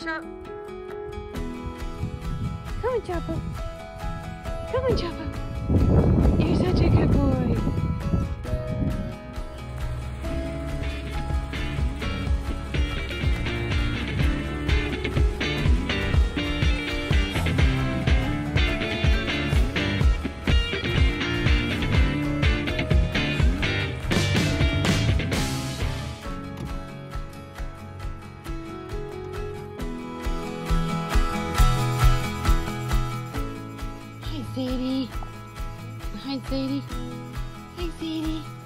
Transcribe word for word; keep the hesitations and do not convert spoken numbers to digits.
Chop. Come on, Chopper. Come on, Chopper. You're such a good boy. Hi, Sadie. Hi, Sadie. Hi, Sadie.